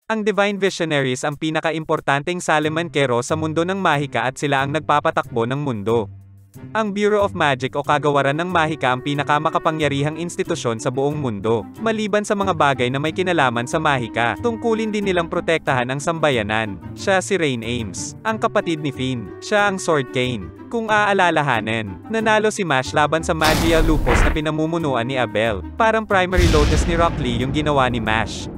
Ang Divine Visionaries ang pinaka-importanteng Salamenkero sa mundo ng Mahika at sila ang nagpapatakbo ng mundo. Ang Bureau of Magic o Kagawaran ng Mahika ang pinakamakapangyarihang institusyon sa buong mundo. Maliban sa mga bagay na may kinalaman sa Mahika, tungkulin din nilang protektahan ang sambayanan. Siya si Rain Ames, ang kapatid ni Finn. Siya ang Sword Cane. Kung aalalahanin, nanalo si Mash laban sa Magia Lupus na pinamumunuan ni Abel. Parang Primary Lotus ni Rock Lee yung ginawa ni Mash.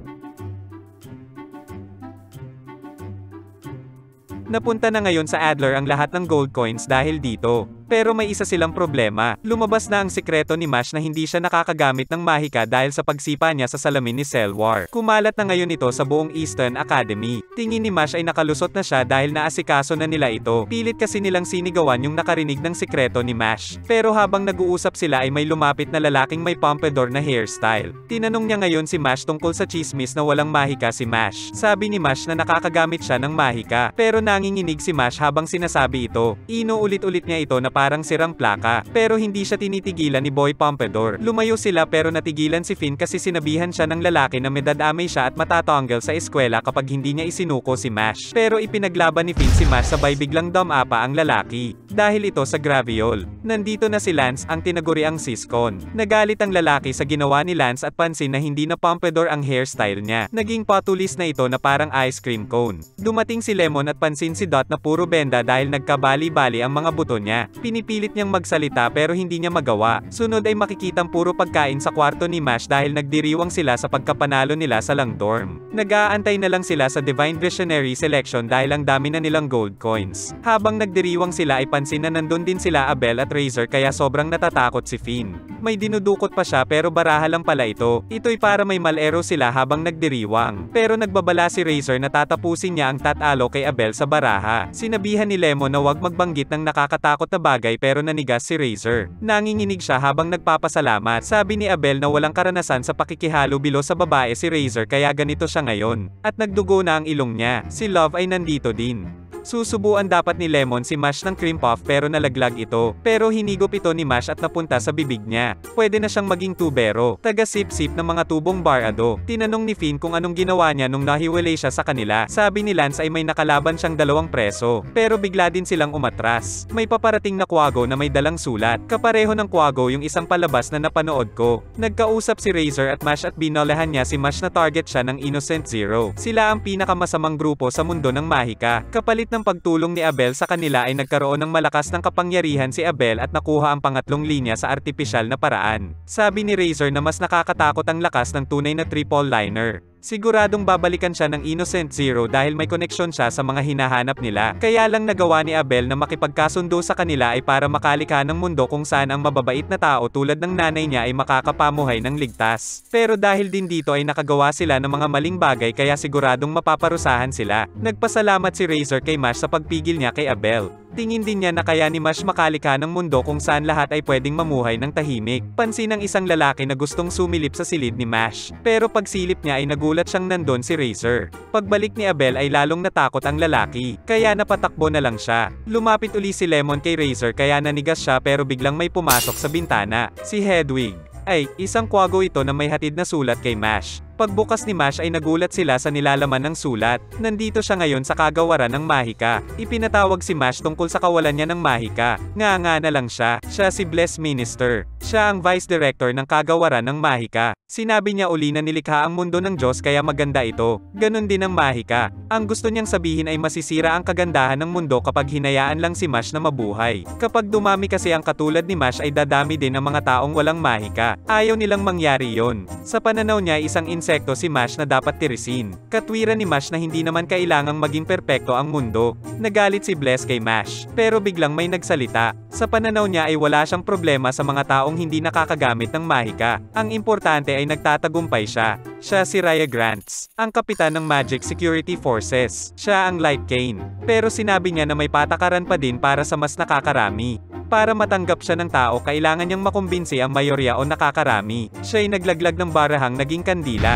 Napunta na ngayon sa Adler ang lahat ng gold coins dahil dito. Pero may isa silang problema. Lumabas na ang sikreto ni Mash na hindi siya nakakagamit ng Mahika dahil sa pagsipa niya sa salamin ni Selwar. Kumalat na ngayon ito sa buong Eastern Academy. Tingin ni Mash ay nakalusot na siya dahil naasikaso na nila ito. Pilit kasi nilang sinigawan yung nakarinig ng sikreto ni Mash. Pero habang nag-uusap sila ay may lumapit na lalaking may pompadour na hairstyle. Tinanong niya ngayon si Mash tungkol sa chismis na walang Mahika si Mash. Sabi ni Mash na nakakagamit siya ng Mahika. Pero nanginginig si Mash habang sinasabi ito. Inuulit-ulit niya ito na parang sirang plaka. Pero hindi siya tinitigilan ni Boy Pompadour. Lumayo sila pero natigilan si Finn kasi sinabihan siya ng lalaki na medadamay siya at matatanggal sa eskwela kapag hindi niya isinuko si Mash. Pero ipinaglaban ni Finn si Mash sabay biglang dumapa ang lalaki. Dahil ito sa Graviol. Nandito na si Lance, ang tinaguriang Siskon. Nagalit ang lalaki sa ginawa ni Lance at pansin na hindi na Pompadour ang hairstyle niya. Naging patulis na ito na parang ice cream cone. Dumating si Lemon at pansin si Dot na puro benda dahil nagkabali-bali ang mga buto niya. Pinipilit niyang magsalita pero hindi niya magawa. Sunod ay makikitang puro pagkain sa kwarto ni Mash dahil nagdiriwang sila sa pagkapanalo nila sa lang dorm. Nag-aantay na lang sila sa Divine Visionary Selection dahil ang dami na nilang gold coins. Habang nagdiriwang sila ay pansin na nandun din sila Abel at Razor kaya sobrang natatakot si Finn. May dinudukot pa siya pero baraha lang pala ito. Ito'y para may malero sila habang nagdiriwang. Pero nagbabala si Razor na tatapusin niya ang tatalo kay Abel sa baraha. Sinabihan ni Lemon na wag magbanggit ng nakakatakot na bagay pero nanigas si Razor. Nanginginig siya habang nagpapasalamat. Sabi ni Abel na walang karanasan sa pakikihalubilo sa babae si Razor kaya ganito siya ngayon. At nagdugo na ang ilong niya. Si Love ay nandito din. Susubuan dapat ni Lemon si Mash ng cream puff pero nalaglag ito. Pero hinigop ito ni Mash at napunta sa bibig niya. Pwede na siyang maging tubero. Taga-sip-sip ng mga tubong barado. Tinanong ni Finn kung anong ginawa niya nung nahiwalay siya sa kanila. Sabi ni Lance ay may nakalaban siyang 2 preso. Pero bigla din silang umatras. May paparating na kwago na may dalang sulat. Kapareho ng kwago yung isang palabas na napanood ko. Nagkausap si Razor at Mash at binolahan niya si Mash na target siya ng Innocent Zero. Sila ang pinakamasamang grupo sa mundo ng Mahika. Kapalit ng pagtulong ni Abel sa kanila ay nagkaroon ng malakas ng kapangyarihan si Abel at nakuha ang pangatlong linya sa artipisyal na paraan. Sabi ni Razor na mas nakakatakot ang lakas ng tunay na triple liner. Siguradong babalikan siya ng Innocent Zero dahil may koneksyon siya sa mga hinahanap nila. Kaya lang nagawa ni Abel na makipagkasundo sa kanila ay para makalikha ng mundo kung saan ang mababait na tao tulad ng nanay niya ay makakapamuhay ng ligtas. Pero dahil din dito ay nakagawa sila ng mga maling bagay kaya siguradong mapaparusahan sila. Nagpasalamat si Razor kay Mash sa pagpigil niya kay Abel. Tingin din niya na kaya ni Mash makalikha ng mundo kung saan lahat ay pwedeng mamuhay ng tahimik. Pansin ng isang lalaki na gustong sumilip sa silid ni Mash. Pero pagsilip niya ay nagulat siyang nandun si Razor. Pagbalik ni Abel ay lalong natakot ang lalaki. Kaya napatakbo na lang siya. Lumapit uli si Lemon kay Razor kaya nanigas siya pero biglang may pumasok sa bintana. Si Hedwig. Ay, isang kwago ito na may hatid na sulat kay Mash. Pagbukas ni Mash ay nagulat sila sa nilalaman ng sulat. Nandito siya ngayon sa kagawaran ng Mahika. Ipinatawag si Mash tungkol sa kawalan niya ng Mahika. Nga na lang siya. Siya si Bless Minister. Siya ang Vice Director ng kagawaran ng Mahika. Sinabi niya uli na nilikha ang mundo ng Diyos kaya maganda ito. Ganon din ang Mahika. Ang gusto niyang sabihin ay masisira ang kagandahan ng mundo kapag hinayaan lang si Mash na mabuhay. Kapag dumami kasi ang katulad ni Mash ay dadami din ang mga taong walang Mahika. Ayaw nilang mangyari yon. Sa pananaw niya isang insekto si Mash na dapat tirisin. Katwiran ni Mash na hindi naman kailangang maging perpekto ang mundo. Nagalit si Bless kay Mash. Pero biglang may nagsalita. Sa pananaw niya ay wala siyang problema sa mga taong hindi nakakagamit ng Mahika. Ang importante ay nagtatagumpay siya. Siya si Raya Grants, ang kapitan ng Magic Security Forces. Siya ang Light Cane. Pero sinabi niya na may patakaran pa din para sa mas nakakarami. Para matanggap siya ng tao kailangan niyang makumbinsi ang mayorya o nakakarami. Siya'y naglaglag ng barahang naging kandila.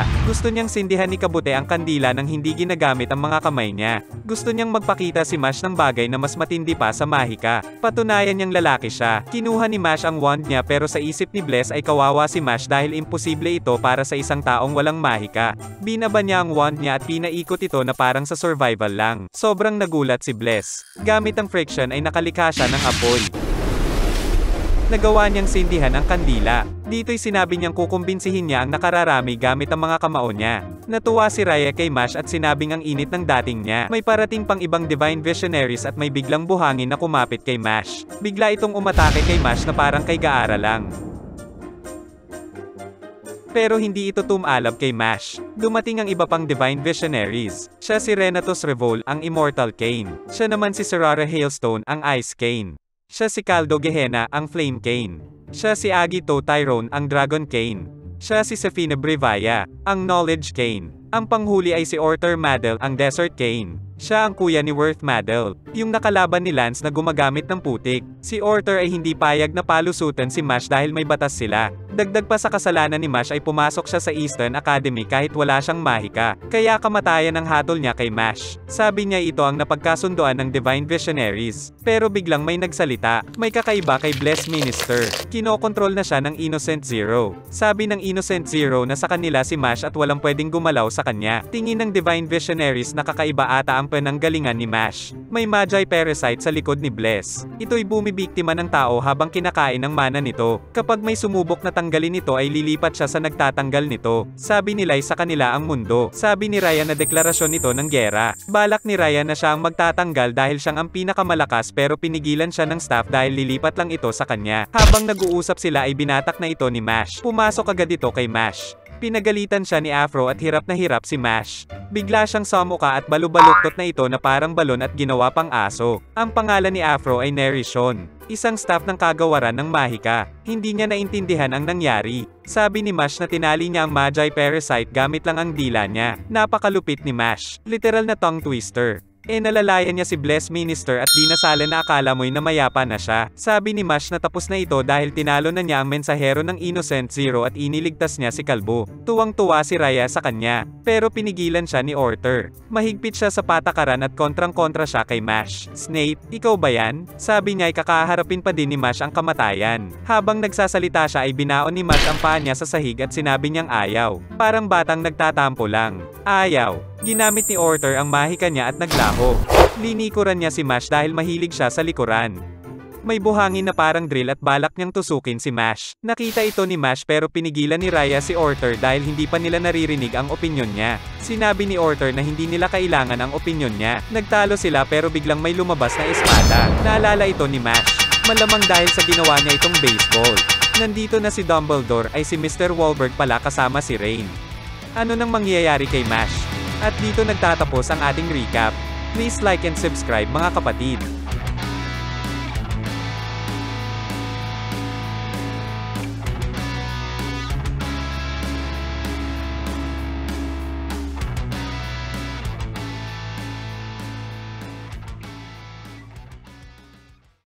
Gusto niyang sindihan ni Kabute ang kandila nang hindi ginagamit ang mga kamay niya. Gusto niyang magpakita si Mash ng bagay na mas matindi pa sa Mahika. Patunayan niyang lalaki siya. Kinuha ni Mash ang wand niya pero sa isip ni Bless ay kawawa si Mash dahil imposible ito para sa isang taong walang Mahika. Binaba niya ang wand niya at pinaikot ito na parang sa survival lang. Sobrang nagulat si Bless. Gamit ang friction ay nakalikha siya ng apoy. Nagawa niyang sindihan ang kandila. Dito'y sinabi niyang kukumbinsihin niya ang nakararami gamit ang mga kamao niya. Natuwa si Raya kay Mash at sinabing ang init ng dating niya. May parating pang ibang Divine Visionaries at may biglang buhangin na kumapit kay Mash. Bigla itong umatake kay Mash na parang kay Gaara lang. Pero hindi ito tumalab kay Mash. Dumating ang iba pang Divine Visionaries. Siya si Renatus Revol, ang Immortal Cane. Siya naman si Serara Hailstone, ang Ice Cane. Siya si Caldo Gehenna, ang Flame Cane. Siya si Agito Tyrone, ang Dragon Cane. Siya si Sefina Brevaya, ang Knowledge Cane. Ang panghuli ay si Orter Madel, ang Desert Cane. Siya ang kuya ni Worth Madel, yung nakalaban ni Lance na gumagamit ng putik. Si Orter ay hindi payag na palusutan si Mash dahil may batas sila. Dagdag pa sa kasalanan ni Mash ay pumasok siya sa Eastern Academy kahit wala siyang Mahika. Kaya kamatayan ang hatol niya kay Mash. Sabi niya ito ang napagkasunduan ng Divine Visionaries. Pero biglang may nagsalita. May kakaiba kay Bless Minister. Kinokontrol na siya ng Innocent Zero. Sabi ng Innocent Zero na sa kanila si Mash at walang pwedeng gumalaw sa kanya. Tingin ng Divine Visionaries na kakaiba ata ang penanggalingan ni Mash. May Magi Parasite sa likod ni Bless. Ito'y bumibiktima ng tao habang kinakain ng mana nito. Kapag may sumubok na tanggalin nito ay lilipat siya sa nagtatanggal nito. Sabi nila'y sa kanila ang mundo. Sabi ni Ryan na deklarasyon ito ng gera. Balak ni Ryan na siya ang magtatanggal dahil siyang ang pinakamalakas pero pinigilan siya ng staff dahil lilipat lang ito sa kanya. Habang nag-uusap sila ay binatak na ito ni Mash. Pumasok agad ito kay Mash. Pinagalitan siya ni Afro at hirap na hirap si Mash. Bigla siyang samuka at balubaluktot na ito na parang balon at ginawa pang aso. Ang pangalan ni Afro ay Nerishon, isang staff ng kagawaran ng Mahika. Hindi niya naintindihan ang nangyari. Sabi ni Mash na tinali niya ang Magi Parasite gamit lang ang dila niya. Napakalupit ni Mash. Literal na tongue twister. Nalalayan niya si Bless Minister at di nasala na akala mo'y namayapa na siya. Sabi ni Mash na tapos na ito dahil tinalo na niya ang mensahero ng Innocent Zero at iniligtas niya si Kalbo. Tuwang-tuwa si Raya sa kanya, pero pinigilan siya ni Orter. Mahigpit siya sa patakaran at kontrang-kontra siya kay Mash. Snape, ikaw ba yan? Sabi niya ay kakaharapin pa din ni Mash ang kamatayan. Habang nagsasalita siya ay binaon ni Mash ang paa niya sa sahig at sinabi niyang ayaw. Parang batang nagtatampo lang. Ayaw. Ginamit ni Orter ang Mahika niya at naglaho. Linikuran niya si Mash dahil mahilig siya sa likuran. May buhangin na parang drill at balak niyang tusukin si Mash. Nakita ito ni Mash pero pinigilan ni Raya si Orter dahil hindi pa nila naririnig ang opinyon niya. Sinabi ni Orter na hindi nila kailangan ang opinyon niya. Nagtalo sila pero biglang may lumabas na espada. Naalala ito ni Mash. Malamang dahil sa ginawa niya itong baseball. Nandito na si Dumbledore ay si Mr. Wahlberg pala kasama si Rain. Ano nang mangyayari kay Mash? At dito nagtatapos ang ating recap. Please like and subscribe mga kapatid.